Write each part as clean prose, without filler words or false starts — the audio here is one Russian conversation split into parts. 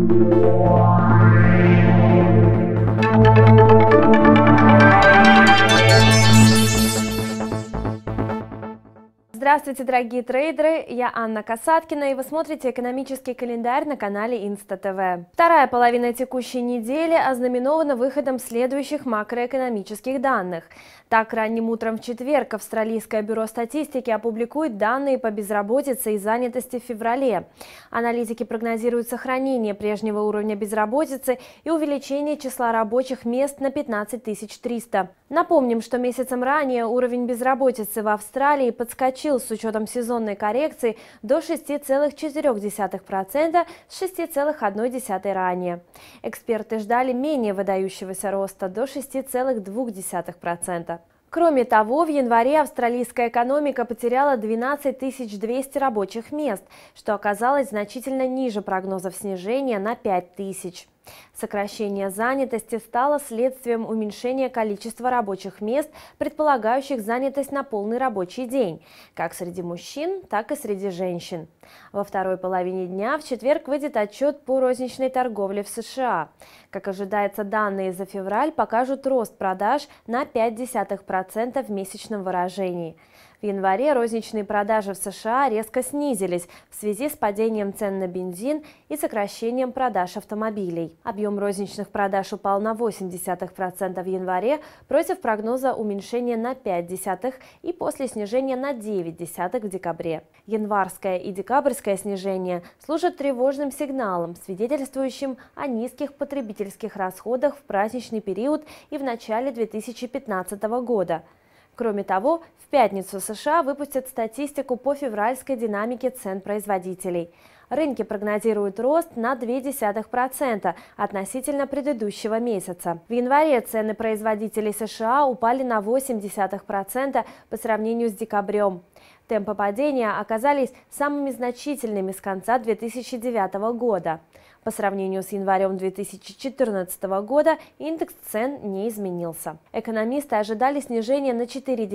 Здравствуйте, дорогие трейдеры! Я Анна Касаткина, и вы смотрите экономический календарь на канале Инста-ТВ. Вторая половина текущей недели ознаменована выходом следующих макроэкономических данных. Так, ранним утром в четверг Австралийское бюро статистики опубликует данные по безработице и занятости в феврале. Аналитики прогнозируют сохранение прежнего уровня безработицы и увеличение числа рабочих мест на 15 300. Напомним, что месяцем ранее уровень безработицы в Австралии подскочил с учетом сезонной коррекции до 6,4% с 6,1% ранее. Эксперты ждали менее выдающегося роста до 6,2%. Кроме того, в январе австралийская экономика потеряла 12 200 рабочих мест, что оказалось значительно ниже прогнозов снижения на 5 тысяч. Сокращение занятости стало следствием уменьшения количества рабочих мест, предполагающих занятость на полный рабочий день, как среди мужчин, так и среди женщин. Во второй половине дня в четверг выйдет отчет по розничной торговле в США. Как ожидается, данные за февраль покажут рост продаж на 0,5% в месячном выражении. В январе розничные продажи в США резко снизились в связи с падением цен на бензин и сокращением продаж автомобилей. Объем розничных продаж упал на 0,8% в январе против прогноза уменьшения на 0,5% и после снижения на 0,9% в декабре. Январское и декабрьское снижение служат тревожным сигналом, свидетельствующим о низких потребительских расходах в праздничный период и в начале 2015 года. Кроме того, в пятницу США выпустят статистику по февральской динамике цен производителей. Рынки прогнозируют рост на 0,2% относительно предыдущего месяца. В январе цены производителей США упали на 0,8% по сравнению с декабрем. Темпы падения оказались самыми значительными с конца 2009 года. По сравнению с январем 2014 года индекс цен не изменился. Экономисты ожидали снижения на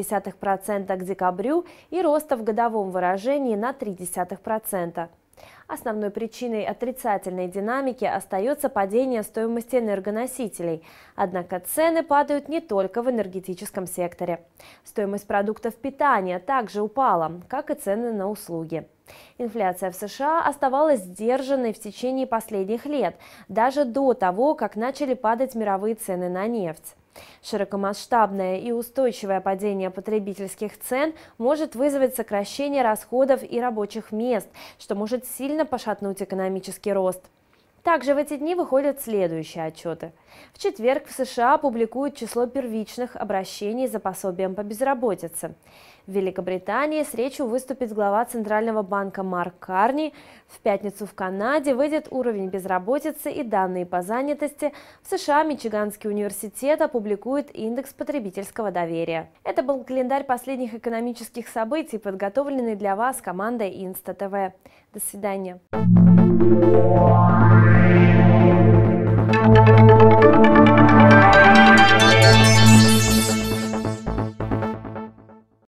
0,4% к декабрю и роста в годовом выражении на 0,3%. Основной причиной отрицательной динамики остается падение стоимости энергоносителей. Однако цены падают не только в энергетическом секторе. Стоимость продуктов питания также упала, как и цены на услуги. Инфляция в США оставалась сдержанной в течение последних лет, даже до того, как начали падать мировые цены на нефть. Широкомасштабное и устойчивое падение потребительских цен может вызвать сокращение расходов и рабочих мест, что может сильно пошатнуть экономический рост. Также в эти дни выходят следующие отчеты. В четверг в США публикуют число первичных обращений за пособием по безработице. В Великобритании с речью выступит глава Центрального банка Марк Карни. В пятницу в Канаде выйдет уровень безработицы и данные по занятости. В США Мичиганский университет опубликует индекс потребительского доверия. Это был календарь последних экономических событий, подготовленный для вас командой Инста-ТВ. До свидания.